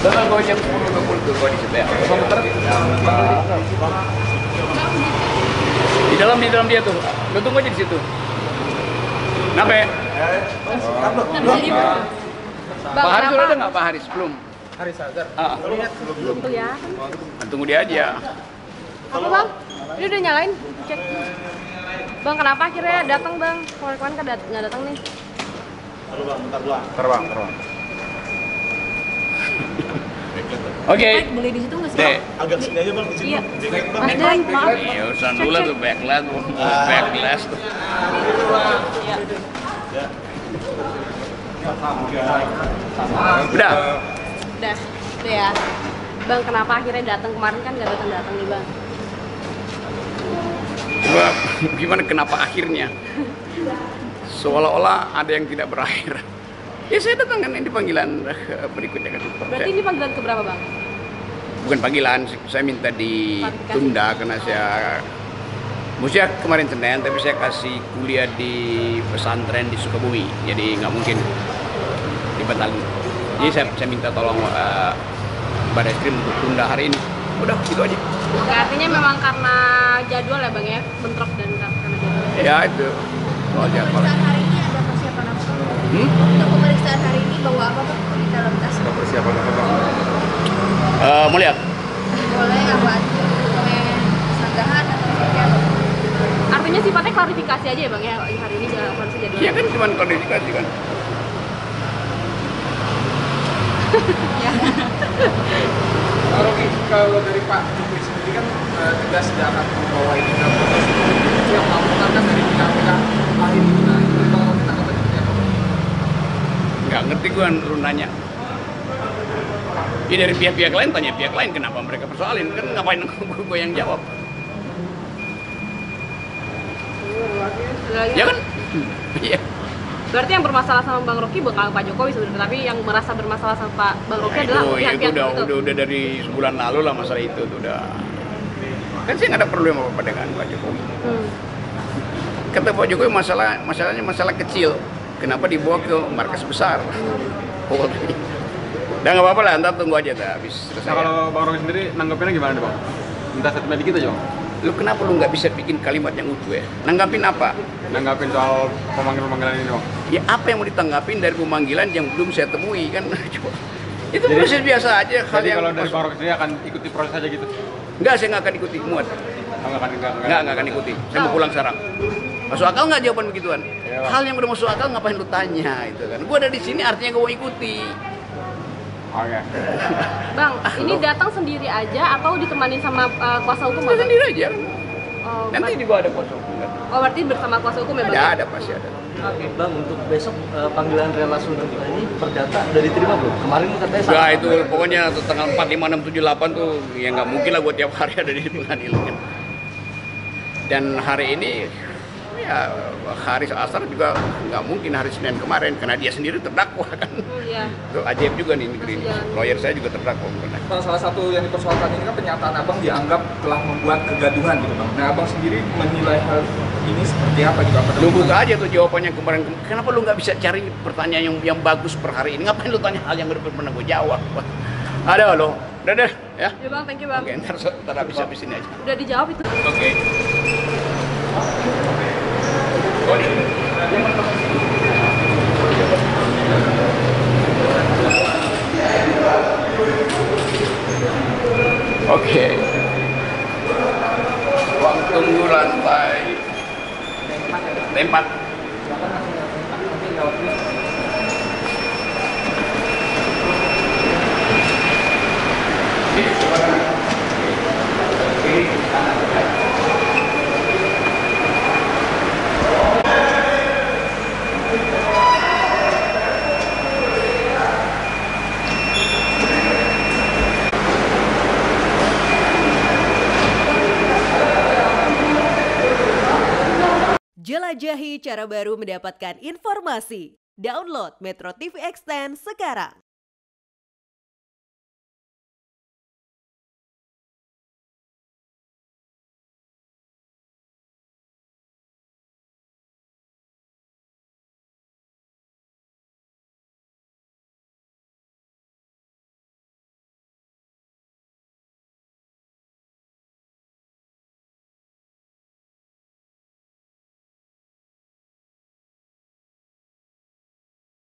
Betul kau jam 10.20 tuh kau di situ ya. Di dalam dia tuh. Lu tunggu aja di situ. Kenapa ya? Pak Haris sudah ada nggak Pak Haris? Belum. Haris Azhar. Belum kelihatan. Tunggu dia aja. Apa bang? Ini udah nyalain, cek. Bang, kenapa akhirnya datang bang? Kemarin kan nggak datang nih. Terbang. Oke. Boleh di situ nggak sih? Agak sini aja bang, di sini. Iya. Bang. Mas Den, maaf. Ya urusan dulu tuh backlash tuh. Udah. Udah ya. Bang, kenapa akhirnya datang? Kemarin kan nggak datang nih bang. Coba gimana kenapa akhirnya? Seolah-olah ada yang tidak berakhir. Ya saya datang kan ini panggilan berikutnya kan. Berarti ini panggilan keberapa bang? Bukan panggilan, saya minta ditunda karena saya mestinya kemarin Senin, tapi saya kasih kuliah di pesantren di Sukabumi, jadi nggak mungkin dibatalkan. Jadi saya minta tolong Barreskrim untuk tunda hari ini. Udah gitu aja. Oke, artinya memang karena jadwal ya bang ya, bentrok dan karena jadwal. Ya itu soal jadwal. Pemeriksaan hari ini ada persiapan apa? Untuk pemeriksaan hari ini bawa apa Pak di dalam tas? Persiapan apa bang? Mau lihat? Boleh apa aja? Dokumen sanggahan atau seperti apa? Artinya sifatnya klarifikasi aja ya bang ya, hari ini jangan jadwal. Iya kan cuma klarifikasi kan. Rocky, kalau dari Pak Jokowi sendiri kan tegas tidak akan membawa ini dalam proses itu yang melakukan kan dari KPK hari ini. Nah, itu kalau kita katakan seperti apa? Nggak ngerti gue lu nanya. Ya dari pihak-pihak lain tanya pihak lain kenapa mereka persoalin, kan ngapain gue yang jawab. Ya kan? Iya. Berarti yang bermasalah sama Bang Rocky bukan Pak Jokowi sebenarnya, tapi yang merasa bermasalah sama Pak Bang Rocky adalah pihak-pihak itu. Udah dari sebulan lalu lah masalah itu tuh udah. Kan saya nggak ada problem apa-apa dengan Pak Jokowi. Kata Pak Jokowi masalahnya masalah kecil. Kenapa dibawa ke markas besar? Polri. Udah nggak apa-apa lah, ntar tunggu aja habis selesai. Nah, kalau Bang Rocky sendiri nanggapinnya gimana nih Bang? Minta statement dikit aja Bang. Lu kenapa lu nggak bisa bikin kalimat yang utuh ya? Nanggapin apa? Nanggapin soal pemanggilan ini Bang. Ya apa yang mau ditanggapin dari pemanggilan yang belum saya temui kan? Itu proses biasa aja. Jadi kalau dari Bang Rocky sendiri akan ikuti proses aja gitu? Enggak, saya nggak akan ikuti muat. Nggak akan ikuti. Saya mau pulang sekarang. Masuk akal nggak jawaban begituan? Ya, hal yang udah masuk akal ngapain lu tanya itu kan? Gua ada di sini artinya gua mau ikuti. Oke. Bang, ini datang sendiri aja atau ditemani sama kuasa hukum? Saya sendiri aja. Oh, Nanti di bawah ada kuasa hukum kan? Oh, berarti bersama kuasa hukum ya bang? Ada pasti ada. Oke, Bang, untuk besok panggilan relasi kita ini perdata udah diterima belum? Kemarin katanya Nah itu pokoknya tanggal 4, 5, 6, 7, 8 tuh ya nggak mungkin lah gua tiap hari ada di pengadilan. Dan hari ini ya Haris Azhar juga nggak mungkin hari Senin kemarin karena dia sendiri terdakwa kan. Iya. Itu ajaib juga nih negeri ini. Lawyer saya juga terdakwa. Salah satu yang dipersoalkan ini kan pernyataan Abang dianggap telah membuat kegaduhan gitu Bang. Nah Abang sendiri menilai hal ini seperti apa gitu? Lu buka aja tuh jawabannya kemarin. Kenapa lu nggak bisa cari pertanyaan yang bagus per hari ini? Ngapain lu tanya hal yang udah pernah gue jawab? Ada lo. Udah deh ya. Ya bang, thank you bang. Oke, ntar habis ini aja. Udah dijawab itu. Oke. Oke. Ruang tunggu lantai 4. Jelajahi cara baru mendapatkan informasi. Download Metro TV Extend sekarang.